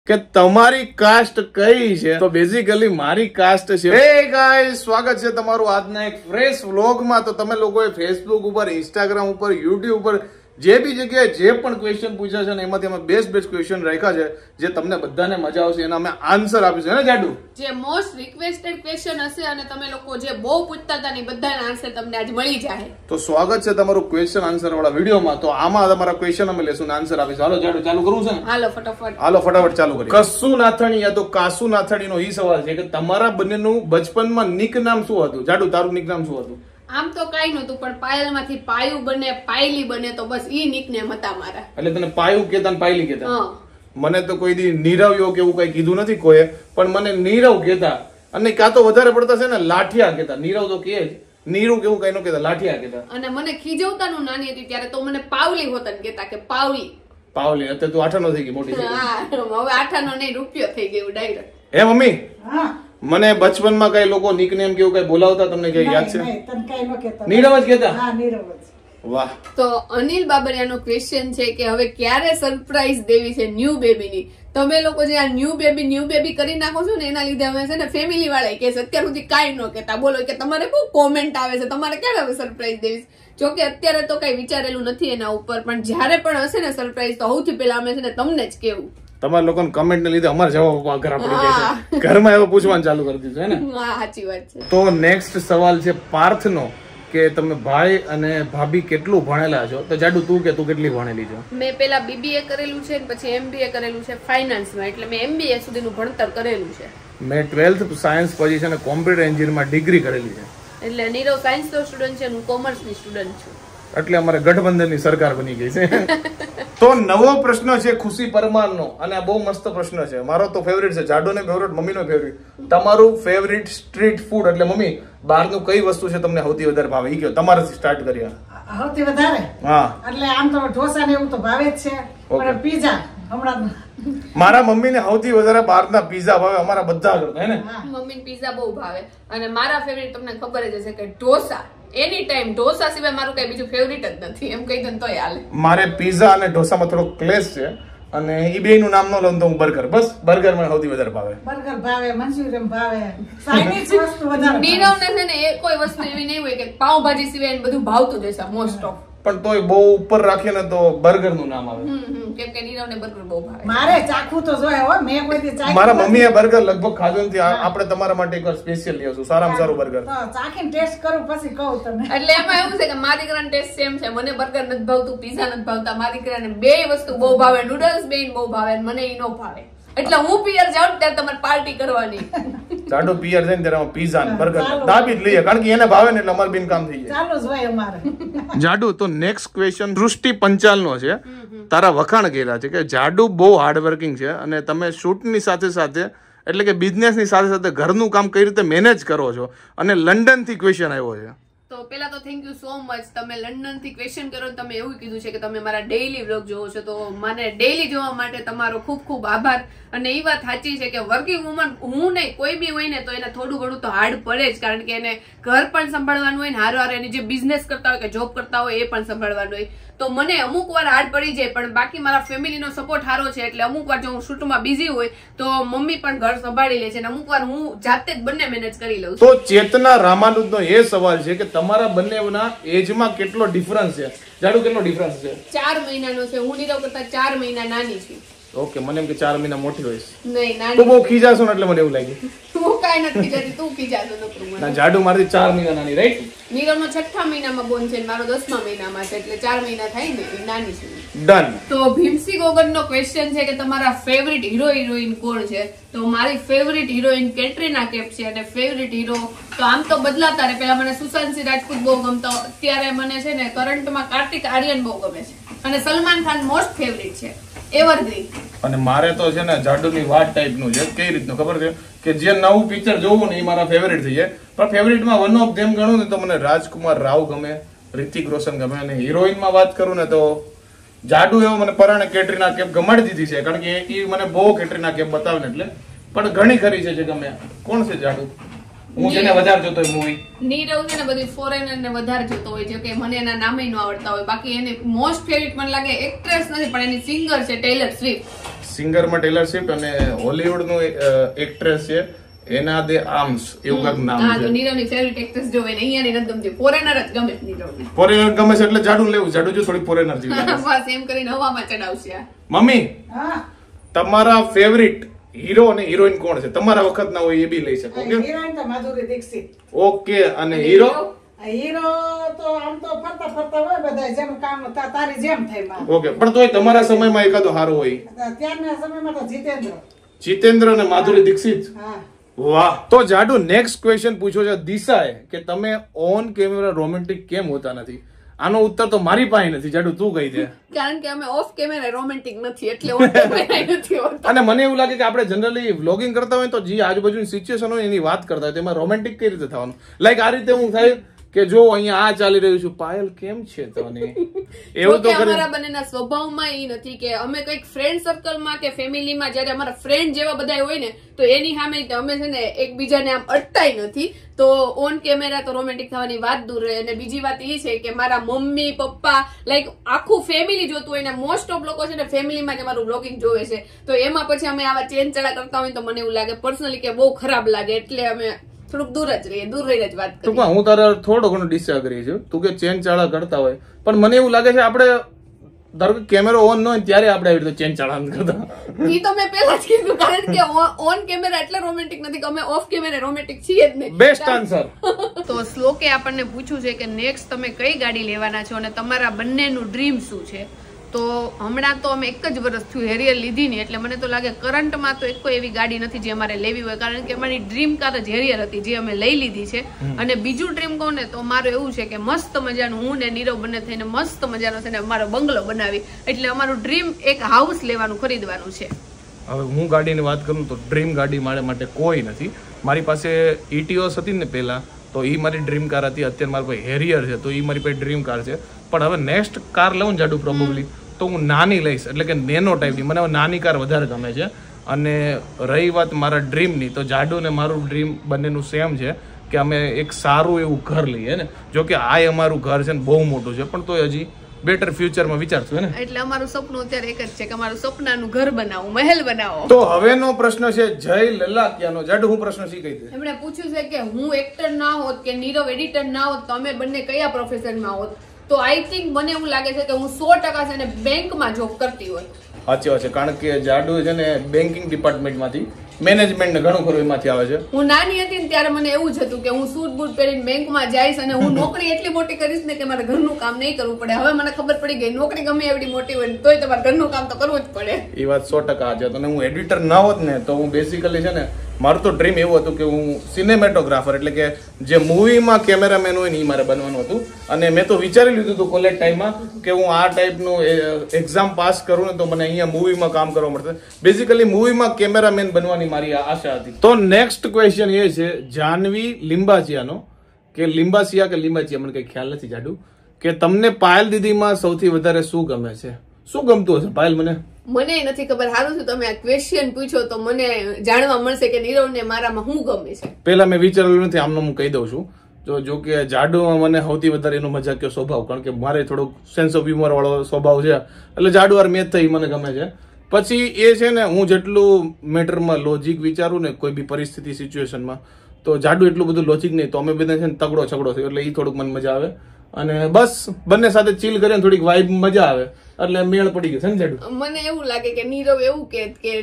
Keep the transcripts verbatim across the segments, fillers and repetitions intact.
કે તમારી કાસ્ટ કઈ છે? તો બેઝિકલી મારી કાસ્ટ છે. હે ગાઈસ, સ્વાગત છે તમારું આજના એક ફ્રેશ વ્લોગમાં. તો તમે લોકોએ ફેસબુક ઉપર, ઇન્સ્ટાગ્રામ ઉપર, યુટ્યુબ ઉપર જે બી જગ્યાએ જે પણ ક્વેશ્ચન પૂછ્યા છે ને એમાંથી અમે બેસ્ટ બેસ્ટ ક્વેશ્ચન રાખ્યા છે જે તમને બધાને મજા આવશે એના અમે આન્સર આપીશું ને જાડુ. જે મોસ્ટ રિક્વેસ્ટેડ ક્વેશ્ચન હશે અને તમે લોકો જે બહુ પૂછતા હતા ને બધાના આન્સર તમને આજ મળી જાય. તો સ્વાગત છે તમારું ક્વેશ્ચન આન્સર વાળા વિડીયોમાં. તો આમાં તમારા ક્વેશ્ચન અમે લેશું ને આન્સર આપીશું. હાલો જાડુ, ચાલુ કરવું છે ને? હાલો ફટાફટ હાલો ફટાફટ ચાલુ કરીએ. કસુ નાથાણી યા તો કાસુ નાથાણીનો ઈ સવાલ છે કે તમારા બંનેનું બચપનમાં નિક નામ શું હતું? જાડુ, તારું નિક નામ શું હતું? આમ તો કઈ નતું, પણ પાયલ માંથી પાયુ બને, પાયલી બને, તો બસ ઈ નિકનેમ હતા મારા. એટલે તને પાયુ કેતા ને પાયલી કેતા? હા. મને તો કોઈ દી નીરવ્યો કે એવું કઈ કીધું નથી કોઈએ, પણ મને નીરવ કેતા. અને કાં તો વધારે પડતા છે ને લાઠિયા કેતા. નીરવ તો કે જ, નીરવ કેવું કઈ નો કેતા, લાઠિયા કેતા. અને મને ખીજવતાનું નાની હતી ત્યારે તો મને પાવલી હોતા કેતા કે પાવલી. પાવલી. અત્યારે તું આઠાનો થઈ ગઈ, મોટી થઈ ગઈ. હા, હવે આઠાનો નહીં, રૂપિયો થઈ ગયો ડાયરેક્ટ. હે મમ્મી, હા મને બચપનમાં કઈ લોકો નિકનેમ કેવું કઈ બોલાવતા તમને કઈ યાદ છે? નહીં, તને કઈ ન કહેતા. નીરવ જ કેતા? હા, નીરવ જ. વાહ. તો અનિલ બાબરિયાનો ક્વેશ્ચન છે કે હવે ક્યારે સરપ્રાઈઝ દેવી છે ન્યુ બેબીની? તમે લોકો જે આ ન્યુ બેબી ન્યુ બેબી કરી નાખો છો ને એના લીધે હવે છે ને ફેમિલી વાળા કે અત્યાર સુધી કાંઈ ન કહેતા. બોલો કે તમારે બહુ કોમેન્ટ આવે છે, તમારે ક્યારે હવે સરપ્રાઈઝ દેવી? જો કે અત્યારે તો કઈ વિચારેલું નથી એના ઉપર, પણ જયારે પણ હશે ને સરપ્રાઈઝ તો સૌથી પહેલા અમે છે ને તમને જ કેવું. તમારા લોકોને કમેન્ટ ને લીધે અમારે જવાબ ઘર પડી જાય છે. ઘરમાં એવું પૂછવાનું ચાલુ કરી દીધું હે ને? હા, સાચી વાત છે. તો નેક્સ્ટ સવાલ છે પાર્થનો કે તમે ભાઈ અને ભાભી કેટલું ભણેલા છો? તો જાડુ તું કે તું કેટલી ભણેલી છો? મેં પેલા બીબીએ કરેલું છે પછી એમબીએ કરેલું છે ફાઇનાન્સમાં, એટલે મેં એમબીએ સુધીનું ભણતર કરેલું છે. મેં ટ્વેલ્થ સાયન્સ પછી છે ને કોમ્પ્યુટર એન્જિનિયરમાં ડિગ્રી કરેલી છે. એટલે નીરવ સાયન્સ નો સ્ટુડન્ટ છે, હું કોમર્સની સ્ટુડન્ટ છું. એટલે અમારે ગઠબંધનની સરકાર બની ગઈ છે. તો નવો પ્રશ્ન છે ખુશી પરમારનો, અને આ બહુ મસ્ત પ્રશ્ન છે. મારો તો ફેવરિટ છે, જાડો ને ફેવરિટ, મમ્મીનો ફેવરિટ. તમારું ફેવરિટ સ્ટ્રીટ ફૂડ એટલે મમ્મી બહારનું કઈ વસ્તુ છે તમને સૌથી વધારે ભાવે? ઈ કયો, તમારાથી સ્ટાર્ટ કરીએ. સૌથી વધારે હા, એટલે આમ તો ઢોસા ને એવું તો ભાવે જ છે, પણ પીઝા હમણાં મારા મમ્મીને સૌથી વધારે બહારના પીઝા ભાવે, અમારા બધા કરતા હે ને. મમ્મીને પીઝા બહુ ભાવે. અને મારા ફેવરિટ તમને ખબર જ હશે કે ઢોસા. એની ટાઈમ ઢોસા સિવાય મારું કઈ બીજું ફેવરિટ જ નથી, એમ કહી દઉં તોય હાલે. મારે પીઝા અને ઢોસામાં થોડો ક્લેશ છે, અને ઈ બે નું નામ ન લઉં તો હું બર્ગર. બસ બર્ગર મને સૌથી વધારે ભાવે. બર્ગર ભાવે, મંચુરિયન ભાવે, ચાઇનીઝ વસ્તુ વધારે. નીરવને છે ને એ કોઈ વસ્તુ એવી નહીં હોય કે પાવભાજી સિવાય એને બધું ભાવતું જ હશે મોસ્ટ ઓફ. પણ તોય બહુ ઉપર રાખીએ ને તો બર્ગર નું નામ આવે. કેમ કે નીરવને બર્ગર બહુ ભાવે. મારે ચાખવું તો જોઈએ હો, મેં કોઈ દી ચાખ્યું મારા મમ્મીએ બર્ગર લગભગ ખાધું નથી. આપણે તમારા માટે એકવાર સ્પેશિયલ લઈ આવશું, સારામાં સારું બર્ગર. તો ચાખીને ટેસ્ટ કરું પછી કહું તમને. એટલે એમાં એવું છે કે મારી દીકરાનો ટેસ્ટ સેમ છે. મને બર્ગર નથી ભાવતું, પીઝા નથી ભાવતા. મારી દીકરાને બે વસ્તુ બહુ ભાવે, નૂડલ્સ બે બહુ ભાવે, મને ઈ નો ભાવે. એટલે હું પિયર જાઉં ત્યારે તમારે પાર્ટી કરવાની. જાડો પિયર છે ને ત્યારે પીઝા ને બર્ગર દાબી જ લઈએ, કારણ કે એને ભાવે ને એટલે અમારું બિન કામ થઈ જાય. ચાલુ જ હોય અમારે. જાડુ, તો નેક્સ્ટ ક્વેશ્ચન દૃષ્ટિ પંચાલ નો છે. તારા વખાણ કર્યા છે કે જાડુ બહુ હાર્ડવર્કિંગ છે અને તમે શૂટ ની સાથે સાથે એટલે કે બિઝનેસ ની સાથે સાથે ઘરનું કામ કઈ રીતે મેનેજ કરો છો, અને લંડન થી ક્વેશ્ચન આવ્યો છે. તો પેલા તો થેન્ક યુ સો મચ. તમે લંડન થી ક્વેશ્ચન કરો, તમે એવું કીધું છે કે તમે મારા ડેઈલી વ્લોગ જોવો છો, તો મને ડેઈલી જોવા માટે તમારો ખૂબ ખૂબ આભાર. અને એ વાત સાચી છે કે વર્કિંગ વુમન હું નહીં કોઈ બી હોય ને તો એને થોડું ઘણું તો હાર્ડ પડે જ, કારણ કે એને ઘર પણ સંભાળવાનું હોય ને હારો હારો એની જે બિઝનેસ કરતા હોય કે જોબ કરતા હોય એ પણ સંભાળવાનું હોય. તો મને અમુક વાર હાર્ડ પડી જાય, પણ બાકી મારા ફેમિલીનો સપોર્ટ સારો છે, એટલે અમુક વાર જો હું શૂટમાં બિઝી હોય તો મમ્મી પણ ઘર સંભાળી લે છે, અને અમુક વાર હું જાતે જ બંને મેનેજ કરી લઉં છું. તો ચેતના રામાનુજનો એ સવાલ છે કે તમારા બંનેના એજમાં કેટલો ડિફરન્સ છે? જાડુ, કેટલો ડિફરન્સ છે? ચાર મહિનાનો છે. હું નીરવ કરતા ચાર મહિના નાની છું. ઓકે, મને એમ કે ચાર મહિના મોટી હોય. નહીં, નાની. તું બહુ ખીજાશો ને એટલે મને એવું લાગ્યું. તું કાંઈ નથી ખીજાતી, તું ખીજાતો નકરું મને. ના, જાડુ મારથી ચાર મહિના નાની, રાઈટ? નીરવનો છઠ્ઠા મહિનામાં બોન છે, મારો દસમા મહિનામાં છે, એટલે ચાર મહિના થાય ને એ નાની છે. ડન. તો ભીમસી ગોગરનો ક્વેશ્ચન છે કે તમારા ફેવરિટ હીરો હિરોઈન કોણ છે? તો મારી ફેવરિટ હિરોઈન કેટરીના કૈફ છે, અને ફેવરિટ હીરો તો આમ તો બદલાતા રહે. પેલા મને સુશાંત સિંહ રાજપૂત બહુ ગમતો, અત્યારે મને છે ને કરંટમાં કાર્તિક આર્યન બહુ ગમે છે, અને સલમાન ખાન મોસ્ટ ફેવરિટ છે, એવરગ્રીન. અને મારે તો છે ને જાડુની વાત ટાઈપનું છે. કઈ રીતનું ખબર છે કે જે નવું પિક્ચર જોવું ને એ મારા ફેવરિટ થઈ જાય, પણ ફેવરિટમાં વન ઓફ ધેમ ગણું ને તો મને રાજકુમાર રાવ ગમે, રિતિક રોશન ગમે, અને હિરોઈનમાં વાત કરું ને તો જાડુ એવો મને પરાણે કેટરીના કૈફ ગમાડી દીધી છે, કારણ કે એ મને બહુ કેટરીના કૈફ બતાવે ને એટલે. પણ ઘણી ખરી છે જે ગમે. કોણ છે જાડુ? હું જેને વધારે જોતો હોય મૂવી. નીરવ છે ને બધી ફોરેનર ને વધારે જોતો હોય છે, કે મને એના નામે ન આવડતા હોય. બાકી એને મોસ્ટ ફેવરિટ મને લાગે એક્ટ્રેસ નથી, પણ એની સિંગર છે ટેલર સ્વિફ્ટ. સિંગરમાં ટેલર સ્વિફ્ટ અને હોલીવુડ નું એક્ટ્રેસ છે એના દે આર્મ્સ એવું કાંઈક નામ હા છે. તો નીરવની ફેવરિટ એક્ટ્રેસ જો એને અહીંયાની નથી ગમતી, ફોરેનર જ ગમે નીરવને. ફોરેનર ગમે છે એટલે જાડુ લેવું, જાડુ જો થોડી ફોરેનર જેવી લાગે છે. બસ એમ કરીને હવામાં ચડાવશે આ. મમ્મી હા તમારા ફેવરિટ હીરો અને હિરોઈન કોણ છે? તમારા વખત ના હોય એ બી લઈ શકો. ઓકે હિરોઈન તો માધુરી દીક્ષિત. ઓકે અને હીરો હીરો તો આમ તો ફરતા ફરતા હોય બધા જેમ કામ તા- તારી જેમ થાય માં. ઓકે પણ તોય તમારા સમયમાં એકાદો હારો હોય. ત્યારના સમયમાં તો જીતેન્દ્ર. જીતેન્દ્ર અને માધુરી દીક્ષિત. હા વાહ. તો જાડુ નેક્સ્ટ ક્વેશ્ચન પૂછ્યો છે દિશાએ કે તમે ઓન કેમેરા રોમેન્ટિક કેમ હોતા નથી? આનો ઉત્તર તો મારી પાસે નથી. જાડુ તું કહી દે. કારણ કે અમે ઓફ કેમેરા રોમેન્ટિક નથી એટલે ઓન કેમેરા નથી હોતા. અને મને એવું લાગે કે આપણે જનરલી વ્લોગિંગ કરતા હોય તો જે આજુબાજુની સિચ્યુએશન હોય એની વાત કરતા હોય તેમાં રોમેન્ટિક કઈ રીતે થવાનું? લાઈક આ રીતે હું થાય કે જો અહીંયા આ ચાલી રહ્યું છું, પાયલ કેમ છે તને? એવું તો જોકે કરે. અમારા બંનેના સ્વભાવમાં ઈ નથી કે અમે કઈક ફ્રેન્ડ સર્કલમાં કે ફેમિલીમાં જયારે અમારા ફ્રેન્ડ જેવા બધા હોય ને તો એની સામે અમે છે ને એકબીજાને આમ અટકાઈ નથી. તો ઓન કેમેરા તો રોમેન્ટિક થવાની વાત દૂર રહે. અને બીજી વાત એ છે કે મારા મમ્મી પપ્પા લાઈક આખું ફેમિલી જોતું હોય ને મોસ્ટ ઓફ લોકો છે ને ફેમિલીમાં જ અમારું બ્લોગિંગ જોવે છે. તો એમાં પછી અમે આવા ચેન ચડા કરતા હોય તો મને એવું લાગે પર્સનલી કે બહુ ખરાબ લાગે. એટલે અમે થોડુંક દૂર જ રહીએ, દૂર રહીને જ વાત કરીએ. ટૂંકમાં હું તારા થોડો ઘણો ડિસએગ્રી છું. તું કે ચેન ચાળા કરતા હોય પણ મને એવું લાગે છે આપણે ધારો કે કેમેરો ઓન ન હોય ત્યારે આપણે આવી રીતે ચેન ચાળા નથી કરતા. ઈ તો મેં પહેલા જ કીધું કારણ કે ઓન કેમેરા એટલે રોમેન્ટિક નથી કે અમે ઓફ કેમેરા રોમેન્ટિક છીએ જ નહીં. Best answer. તો શ્લોકે આપણને પૂછ્યું છે કે નેક્સ્ટ તમે કઈ ગાડી લેવાના છો અને તમારા બંનેનું ડ્રીમ શું છે? તો હમણાં તો અમે એક જ વર્ષ થયું હેરિયર લીધી નહીં એટલે મને તો લાગે કરંટમાં તો એક કોઈ એવી ગાડી નથી જે અમારે લેવી હોય કારણ કે અમારી ડ્રીમ કાર જ હેરિયર હતી જે અમે લઈ લીધી છે. અને બીજું ડ્રીમ કહું ને તો મારું એવું છે કે મસ્ત મજાનું હું ને નીરવ બંને થઈને મસ્ત મજાનો છે ને અમારો બંગલો બનાવી એટલે અમારું ડ્રીમ એક હાઉસ લેવાનું ખરીદવાનું છે. હવે હું ગાડીની વાત કરું તો ડ્રીમ ગાડી મારા માટે કોઈ નથી. મારી પાસે ઈટીઓસ હતી ને પહેલા તો એ મારી ડ્રીમ કાર હતી. અત્યારે મારી પાસે હેરિયર છે તો એ મારી પાસે ડ્રીમ કાર છે. પણ હવે નેક્સ્ટ કાર લઉં જાડુ પ્રોબેબલી તો હું નાની લઈશ એટલે કે નેનો ટાઈપની. મને હવે નાની કાર વધારે ગમે છે. અને રહી વાત મારા ડ્રીમની તો જાડુ ને મારું ડ્રીમ બંનેનું સેમ છે કે અમે એક સારું એવું ઘર લઈએ ને. જો કે આ અમારું ઘર છે ને બહુ મોટું છે પણ તોય હજી બેટર ફ્યુચરમાં વિચારશું ને. એટલે અમારું સપનું અત્યારે એક જ છે કે અમારું સપનાનું ઘર બનાવો, મહેલ બનાવો. તો હવેનો પ્રશ્ન છે જય લલાકિયાનો. જાડુ હું પ્રશ્ન શી કહી દે. એમણે પૂછ્યું છે કે હું એક્ટર ના હોત કે નીરવ એડિટર ના હોત તો અમે બંને કયા પ્રોફેશનમાં હોત? તો આઈ થિંક મને એવું લાગે છે કે હું સો ટકા છે ને બેંકમાં જોબ કરતી હોય. સાચી વાત છે કારણ કે જાડુ છે ને બેન્કિંગ ડિપાર્ટમેન્ટમાંથી મેનેજમેન્ટ ને ઘણું ખરું એમાંથી આવે છે. હું નાની હતી ને ત્યારે મને એવું જ હતું કે હું સૂટ બૂટ પહેરીને બેંકમાં જઈશ અને હું નોકરી એટલી મોટી કરીશ ને કે મારે ઘરનું કામ નહીં કરવું પડે. હવે મને ખબર પડી ગઈ નોકરી ગમે એવડી મોટી હોય તોય તમારે ઘરનું કામ તો કરવું જ પડે. એ વાત સો ટકા છે. અને હું એડિટર ના હોત ને તો હું બેસિકલી છે ને મારું તો ડ્રીમ એવું હતું કે હું સિનેમેટોગ્રાફર એટલે કે જે મૂવીમાં કેમેરામેન હોય ને એ મારે બનવાનું હતું. અને મેં તો વિચારી લીધું હતું કોલેજ ટાઈમમાં કે હું આ ટાઈપનું એક્ઝામ પાસ કરું ને તો મને અહીંયા મૂવીમાં કામ કરવા મળશે. બેસિકલી મૂવીમાં કેમેરામેન બનવાની મારી આશા હતી. તો નેક્સ્ટ ક્વેશ્ચન એ છે જાનવી લિંબાચિયાનો કે લિંબાચિયા કે લિંબાચિયા મને કઈ ખ્યાલ નથી જાડુ કે તમને પાયલ દીદીમાં સૌથી વધારે શું ગમે છે? શું ગમતું હશે પાયલ? મને મને નથી ખબર. સારું છે તમે આ ક્વેશ્ચન પૂછો તો મને જાણવા મળશે કે નીરવને મારામાં શું ગમે છે. પેલા મેં વિચારેલું નથી આમનો હું કહી દઉં છું. જો જો કે જાડુમાં મને સૌથી વધારે એનો મજાકિયો સ્વભાવ કારણ કે મારે થોડોક સેન્સ ઓફ હ્યુમર વાળો સ્વભાવ છે એટલે જાડુ વાર મેચ થઈ મને ગમે છે. પછી એ છે ને હું જેટલું મેટરમાં લોજિક વિચારું ને કોઈ બી પરિસ્થિતિ સિચ્યુએશનમાં તો જાડુ એટલું બધું લોજિક નહીં તો અમે બધા છે ને તગડો છગડો થયો એટલે એ થોડુંક મને મજા આવે. અને બસ બંને સાથે ચીલ કરીને થોડીક વાઇબ મજા આવે એટલે મેળ પડી ગયો સમજાડું. મને એવું લાગે કે નીરવ એવું કે કે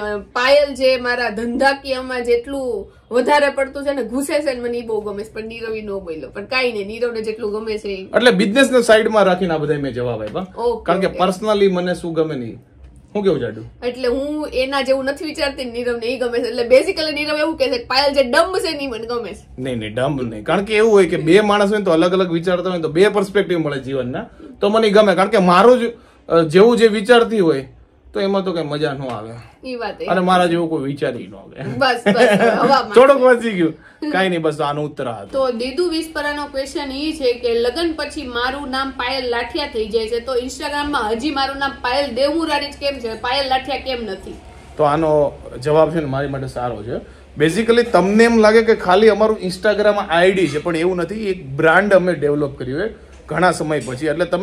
પાયલ જે મારા ધંધાકીયમાં જેટલું વધારે પડતું છે ને ઘૂસે છે ને મને ઈ બહુ ગમે છે પણ નીરવ ઈ નો બોલ્યો પણ કાઈ નહીં નીરવને જેટલું ગમે છે એટલે બિઝનેસ ને સાઈડમાં રાખીને આ બધા મેં જવાબ આપ્યા કારણ કે પર્સનલી મને શું ગમે નહીં. હું કેવું જાડું એટલે હું એના જેવું નથી વિચારતી નીરવ ને ઈ ગમે છે એટલે બેઝિકલી નીરવ એવું કે છે કે પાયલ જે ડમ્બ છે ને મને ગમે છે. નહીં નહીં ડમ્બ નહીં કારણ કે એવું હોય કે બે માણસ હોય તો અલગ અલગ વિચારતા હોય તો બે પર્સપેક્ટિવ મળે જીવનના તો મને ગમે કારણ કે મારું જ જેવું જે વિચારતી હોય તો એમાં તો કઈ મજા ન આવે ઈ વાત અને મારા જેવું કોઈ વિચારી ન આવે. બસ બસ હવામાં થોડોક વાંચી ગયું કઈ નહીં બસ આનો ઉત્તર હતો. તો દીદુ વિસ્પરાનો ક્વેશ્ચન ઈ છે કે લગન પછી મારું નામ પાયલ લાઠિયા થઈ જાય છે તો ઇન્સ્ટાગ્રામમાં હજી મારું નામ પાયલ દેવમુરારી જ કેમ છે પાયલ લાઠિયા કેમ નથી? તો આનો જવાબ છે ને મારી માટે સારો છે. બેઝિકલી તમને એમ લાગે કે ખાલી અમારું ઇન્સ્ટાગ્રામ આઈડી છે પણ એવું નથી. એક બ્રાન્ડ અમે ડેવલપ કર્યું હોય ઘણા સમય પછી એટલે તમે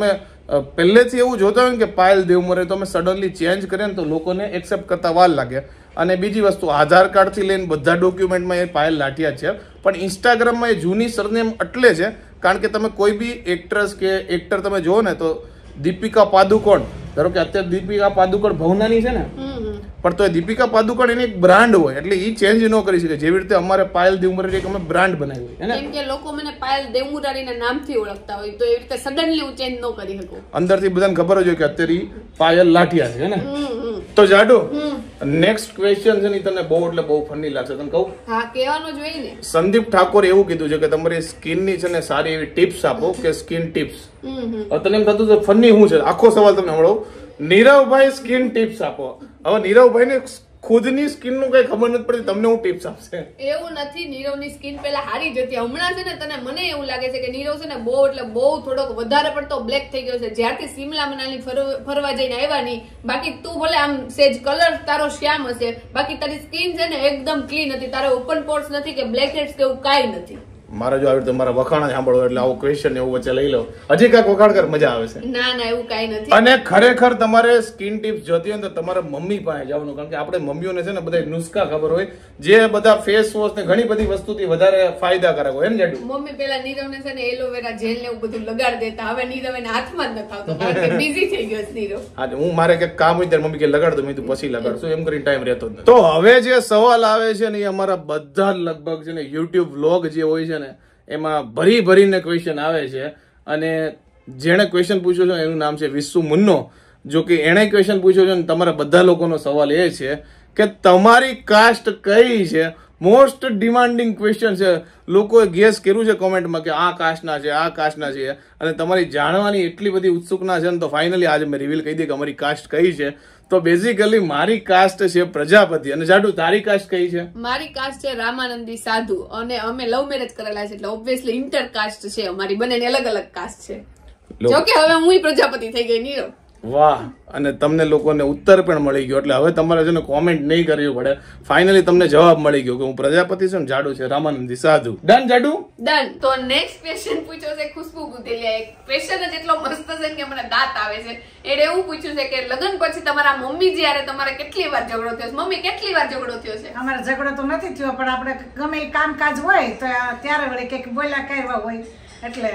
પહેલેથી એવું જોતા હોય ને કે પાયલ દેવમોરે તો અમે સડનલી ચેન્જ કરીએ ને તો લોકોને એક્સેપ્ટ કરતા વાર લાગે. અને બીજી વસ્તુ, આધાર કાર્ડથી લઈને બધા ડોક્યુમેન્ટમાં એ પાયલ લાઠિયા છે, પણ ઇન્સ્ટાગ્રામમાં એ જૂની સરનેમ એટલે છે કારણ કે તમે કોઈ બી એક્ટ્રેસ કે એક્ટર તમે જુઓ ને તો દીપિકા પાદુકોણ, ધારો કે અત્યારે દીપિકા પાદુકોણ ભવનાની છે ને, પણ તો એ દીપિકા પાદુકોણ એની એક બ્રાન્ડ હોય એટલે એ ચેન્જ ન કરી શકે. જેવી રીતે અમારે પાયલ દેવમુરારી અમે બ્રાન્ડ બનાવી હોય, કેમ કે લોકો મને પાયલ દેવમુરારીના નામથી ઓળખતા હોય તો એવી રીતે સડનલી હું ચેન્જ ન કરી શકું. અંદરથી બધાને ખબર જ હોય કે અત્યારે પાયલ લાઠિયા છે ને. તો જાડુ, નેક્સ્ટ ક્વેશ્ચન છે ને તને બહુ એટલે બહુ ફની લાગશે, તને કહું? હા, કહેવાનું જ હોય ને. સંદીપ ઠાકોર એવું કીધું છે કે તમારી સ્કિન ની છે ને સારી એવી ટિપ્સ આપો, કે સ્કિન ટિપ્સ. હવે તને એમ થતું છે ફની શું છે, આખો સવાલ તમને મળો. નીરવભાઈ સ્કિન ટિપ્સ આપો. હવે નીરવભાઈ ને ખુદની સ્કિન નું કઈ ખબર નથી પડતી, તમને હું ટિપ્સ આપશે? એવું નથી, નીરવની સ્કિન પેલા હારી જ હતી. હમણાં છે ને તને મને એવું લાગે છે કે નીરવ છે ને બહુ એટલે બહુ થોડોક વધારે પડતો બ્લેક થઈ ગયો છે જ્યારથી સિમલા મનાલી ફરવા જઈને આવ્યા નહીં. બાકી તું ભલે આમ સેજ કલર તારો શ્યામ હશે, બાકી તારી સ્કિન છે ને એકદમ ક્લીન હતી. તારે ઓપન પોર્સ નથી કે બ્લેક હેડ્સ કે એવું કાંઈ નથી. મારા જો આવી તમારા વખાણ સાંભળો એટલે આવો ક્વેશ્ચન એવું વચ્ચે લઈ લો, હજી કાંઈક વખાણ કર, મજા આવે છે. ના ના, એવું કાંઈ નથી. અને ખરેખર તમારે સ્કિન ટિપ્સ જોતી હોય તો તમારા મમ્મી પાસે જવાનું, કારણ કે આપણે મમ્મીઓને છે ને બધા નુસ્ખા ખબર હોય, જે બધા ફેસ વોશ ને ઘણી બધી વસ્તુથી વધારે ફાયદાકારક હોય ને. જાડુ, મમ્મી પેલા નીરવને છે ને એલોવેરા જેલ ને એવું બધું લગાડી દેતા, હવે નીરવ એને હાથમાં જ નથી આવતો કારણ કે બિઝી થઈ ગયો છે નીરવ. હા, હું મારે કંઈક કામ હોય ત્યારે મમ્મી કે લગાડ દો, મેં તું પછી લગાડશું એમ કરીને ટાઈમ રહેતો જ નથી. તો હવે જે સવાલ આવે છે ને એ અમારા બધા લગભગ છે ને યુટ્યુબ વ્લોગ જે હોય છે ને એમાં ભરી ભરીને ક્વેશ્ચન આવે છે. અને જેણે ક્વેશ્ચન પૂછ્યો છે એનું નામ છે વિસુ મુન્નો. જો કે એણે ક્વેશ્ચન પૂછ્યો છે ને તમારા બધા લોકોનો સવાલ એ છે કે તમારી કાસ્ટ કઈ છે. મોસ્ટ ડિમાન્ડિંગ ક્વેશ્ચન છે. લોકોએ ગેસ કર્યું છે કોમેન્ટમાં કે આ કાસ્ટના છે, આ કાસ્ટના છે, અને તમારી જાણવાની એટલી બધી ઉત્સુકતા છે ને તો ફાઇનલી આજે મેં રિવીલ કહી દે કે અમારી કાસ્ટ કઈ છે. તો બેઝિકલી મારી કાસ્ટ છે પ્રજાપતિ. અને જાડુ, તારી કાસ્ટ કઈ છે? મારી કાસ્ટ છે રામાનંદી સાધુ, અને અમે લવ મેરેજ કરેલા છે એટલે ઓબ્વિયસલી ઇન્ટર કાસ્ટ છે અમારી, બંનેની અલગ અલગ કાસ્ટ છે. જો કે હવે હું પ્રજાપતિ થઈ ગઈ નીરવ. વાહ, અને તમને લોકોને ઉત્તર પણ મળી ગયો એટલે હવે તમારે છે ને કોમેન્ટ નહીં કરવી પડે. ફાઇનલી તમને જવાબ મળી ગયો કે હું પ્રજાપતિ છું ને જાડુ છે રામાનંદી સાધુ. ડન જાડુ? ડન. તો નેક્સ્ટ ક્વેશ્ચન પૂછ્યો છે ખુશ્બુ ગુદેલિયા. એક ક્વેશ્ચન જ એટલો મસ્ત છે કે મને દાંત આવે છે. એને એવું પૂછ્યું છે કે લગ્ન પછી તમારા મમ્મી જ્યારે તમારે કેટલી વાર ઝઘડો થયો છે? મમ્મી કેટલી વાર ઝઘડો થયો છે? અમારે ઝઘડો તો નથી થયો, પણ આપણે ગમે એ કામકાજ હોય તો ત્યારે વળી કંઈક બોલ્યા કરવા હોય એટલે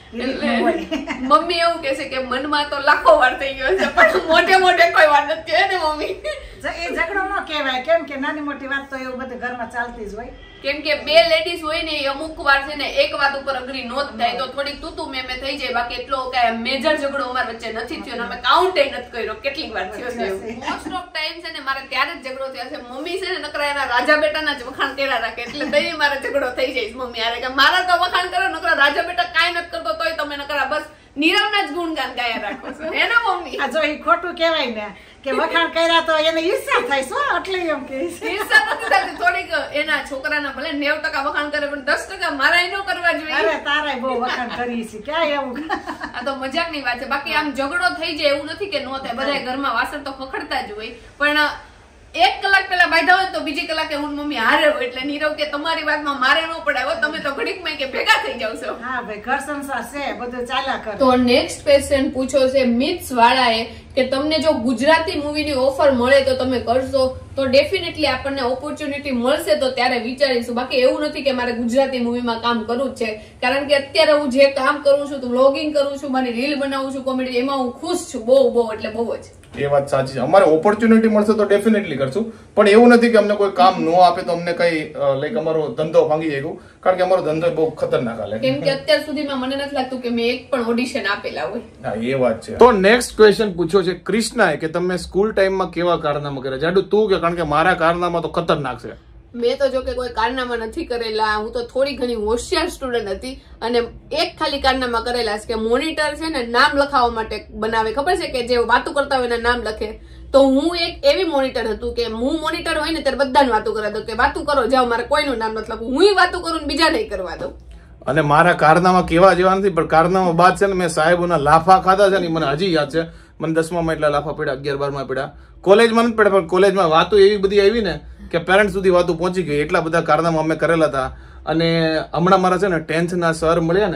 મમ્મી એવું કે છે કે મનમાં તો લાખો વાર થઈ ગયો છે પણ મોટે મોટે કોઈ વાત નથી થયો ને મમ્મી. એ ઝઘડો ન કહેવાય, કેમ કે નાની મોટી વાત તો એવું બધું ઘરમાં ચાલતી જ હોય. કેમ કે બે લેડીઝ હોય ને અમુક વાર છે ને એક વાત ઉપર અગ્રી નો થાય તો થોડીક તું મેં મેં થઈ જાય. બાકી એટલો કઈ મેજર ઝઘડો અમારા વચ્ચે નથી થયો, અમે કાઉન્ટ નથી કર્યો કેટલીક વાર થયો છે. મોસ્ટ ઓફ ટાઈમ છે ને મારે ત્યારે જ ઝઘડો થયો છે. મમ્મી છે ને નકરા એના રાજા બેટાના જ વખાણ કર્યા રાખે એટલે દઈ મારે ઝઘડો થઈ જાય મમ્મી આરે કે મારા તો વખાણ કરો, નકરા રાજા બેટા કાંઈ નથી કરતો તોય તમે નકરા બસ નીરવના જ ગુણગાન ગાયા રાખો છો હે ને મમ્મી? આ જો એ ખોટું કહેવાય ને કે વખાણ કર્યા તો એને ઈર્ષા થાય શું એટલે એમ કે ઈર્ષા નથી થતી. થોડીક એના છોકરાના ભલે નેવ ટકા વખાણ કરે પણ દસ ટકા મારા નો કરવા જોઈએ. અરે તારાય બહુ વખાણ કરી છે ક્યાં એવું? આ તો મજાકની વાત છે. બાકી આમ ઝઘડો થઈ જાય એવું નથી કે નો થાય, બધા ઘરમાં વાસણ તો ખખડતા જ હોય. પણ એક કલાક પેલા બાંધા હોય તો બીજી કલાકે હું મમ્મી હારે હોય એટલે નીરવ કે તમારી વાતમાં મારે ન પડાય, તમે તો ઘડીકમાં કે ભેગા થઈ જાવ છો. હા ભાઈ, ઘર સંસાર છે બધું ચાલ્યા કરે. તો નેક્સ્ટ ક્વેશ્ચન પૂછો છે મિથ્સ વાળાએ કે તમને જો ગુજરાતી મૂવીની ઓફર મળે તો તમે કરશો? તો ડેફિનેટલી આપણને ઓપોર્ચ્યુનિટી મળશે તો ત્યારે વિચારીશું. બાકી એવું નથી કે મારે ગુજરાતી મૂવીમાં કામ કરવું જ છે, કારણ કે અત્યારે હું જે કામ કરું છું, વ્લોગિંગ કરું છું, મારી રીલ બનાવું છું કોમેડી, એમાં હું ખુશ છું બહુ બહુ એટલે બહુ જ. એ વાત સાચી છે. અમારે ઓપોર્ચ્યુનિટી મળશે તો ડેફિનેટલી કરશું, પણ એવું નથી કે અમને કોઈ કામ ન આપે તો અમને કઈ લાઈક અમારો ધંધો ભાંગી જાય, કારણ કે અમારો ધંધો બહુ ખતરનાક હાલે. કેમ કે અત્યાર સુધીમાં મને નથી લાગતું કે મેં એક પણ ઓડિશન આપેલા હોય. હા, એ વાત છે. તો નેક્સ્ટ ક્વેશ્ચન પૂછ્યો છે કૃષ્ણાએ કે તમે સ્કૂલ ટાઈમમાં કેવા કારનામા કર્યા? જાડુ તું કે, કારણ કે મારા કારનામા તો ખતરનાક છે. મેં તો જો કે કોઈ કારનામા નથી કરેલા. હું તો થોડી ઘણી હોશિયાર સ્ટુડન્ટ હતી અને એક ખાલી કારનામા કરેલા છે કે મોનિટર છે ને નામ લખાવવા માટે બનાવે, ખબર છે કે જે વાતો કરતા હોય એના નામ લખે. તો હું એક એવી મોનિટર હતું કે હું મોનિટર હોય ને ત્યારે બધાને વાતો કરવા દઉં કે વાતો કરો જાઓ, મારે કોઈનું નામ નથી લખવું, હું વાતો કરું ને બીજા નહીં કરવા દઉં. અને મારા કારનામા કેવા જેવા નથી, પણ કારનામા બાદ છે ને મેં સાહેબોના લાફા ખાધા છે ને મને હજી યાદ છે. મને દસમામાં એટલા લાફા પડ્યા, અગિયાર બારમાં પડ્યા, કોલેજમાં નથી પડ્યા, પણ કોલેજમાં વાતો એવી બધી આવી ને કે પેરેન્ટ સુધી વાતો પહોંચી ગઈ. એટલા બધા કારનામા અમે કરેલા હતા. અને હમણાં મારા છે ને ટેન્થ ના સર મળ્યા ને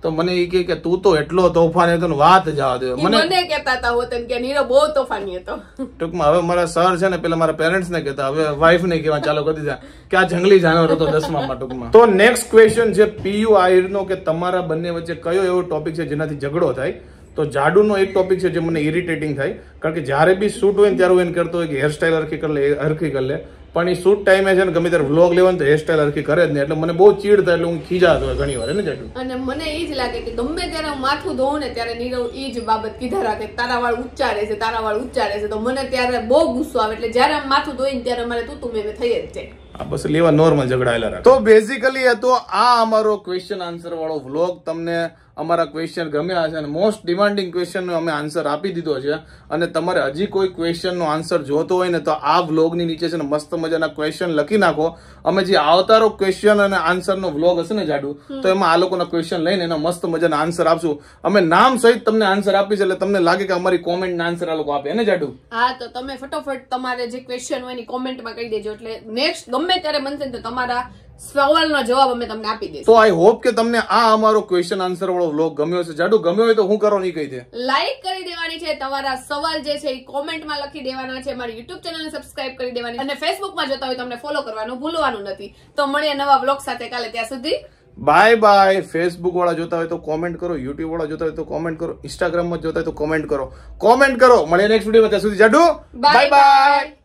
તો મને એ કહે કે તું તો એટલો તોફાની હતો ને વાત જવા દે. મને મને કહેતા હતા હોતન કે નીરવ બહુ તોફાની હતો. ટૂંકમાં હવે મારા સર છે ને પેલા મારા પેરેન્ટ્સ ને કહેતા, હવે વાઇફ ને કહેવા ચાલુ કરી દીધા કે આ જંગલી જાનવર હતો દસમામાં ટૂંકમાં. તો નેક્સ્ટ ક્વેશ્ચન છે પીયુ આહિર નો કે તમારા બંને વચ્ચે કયો એવો ટોપિક છે જેનાથી ઝઘડો થાય? તો જાડુનો એક ટોપિક છે જે મને ઇરિટેટિંગ થાય, કારણ કે જ્યારે બી શૂટ હોય ને ત્યારે હું એને કરતો હોય કે હેરસ્ટાઈલ હરખી કરી લે હરખી કરી લે, પણ એ શૂટ ટાઈમે છે ને ગમે ત્યારે વ્લોગ લેવાનું તો હેરસ્ટાઈલ હરખી કરે જ નહીં, એટલે મને બહુ ચીડ થાય, એટલે હું ખીજાતો હોય ઘણી વાર એને જાડુ. અને મને એ જ લાગે કે ગમે ત્યારે હું માથું ધોઉં ને ત્યારે નીરવ એ જ બાબત કીધા રાખે, તારા વાળ ઊંચા રહેશે તારા વાળ ઊંચા રહેશે, તો મને ત્યારે બહુ ગુસ્સો આવે, એટલે જ્યારે આમ માથું ધોઈને ત્યારે મારે તું તું મેં થઈ જ જાય. આ બસ લેવા નોર્મલ ઝઘડાયેલા રાખે. તો બેઝિકલી એ તો આ અમારો ક્વેશ્ચન આન્સર વાળો વ્લોગ તમને અમારા ક્વેશ્ચન ગમ્યા હશે અને મોસ્ટ ડિમાન્ડિંગ ક્વેશ્ચન નો અમે આન્સર આપી દીધો છે. અને તમારે હજી કોઈ ક્વેશ્ચન નો આન્સર જોતો હોય ને તો આ વ્લોગ ની નીચે છે ને મસ્ત મજાના ક્વેશ્ચન લખી નાખો. અમે જે આવતારો ક્વેશ્ચન અને આન્સર નો વ્લોગ હશે ને જાડુ, તો એમાં આ લોકોના ક્વેશ્ચન લઈને એના મસ્ત મજાના આન્સર આપશું. અમે નામ સહિત તમને આન્સર આપીશું, એટલે તમને લાગે કે અમારી કોમેન્ટ ના આન્સર આ લોકો આપે ને જાડુ. હા, તો તમે ફટોફટ તમારે જે ક્વેશ્ચન હોય એની કોમેન્ટમાં કહી દેજો, એટલે નેક્સ્ટ ગમે ત્યારે બનશે તો તમારા સવાલનો જવાબ અમે તમને આપી દઈશું. તો આઈ હોપ કે તમને આ અમારો ક્વેશ્ચન આન્સર વાળો વ્લોગ ગમ્યો છે. જાડુ ગમ્યો હોય તો હું કરો નહીં કહી દે, લાઈક કરી દેવાની છે, તમારા સવાલ જે છે એ કોમેન્ટમાં લખી દેવાના છે, મારી યુટ્યુબ ચેનલને સબસ્ક્રાઇબ કરી દેવાની, અને ફેસબુકમાં જોતા હોય તો તમને ફોલો કરવાનું ભૂલવાનું નથી. તો મળીએ નવા વ્લોગ સાથે કાલે, ત્યાં સુધી બાય બાય. ફેસબુક વાળા જોતા હોય તો કોમેન્ટ કરો, યુટ્યુબ વાળા જોતા હોય તો કોમેન્ટ કરો, ઇન્સ્ટાગ્રામ માં જોતા હોય તો કોમેન્ટ કરો, કોમેન્ટ કરો. મળીએ નેક્સ્ટ વિડીયોમાં, ત્યાં સુધી જાડુ બાય બાય.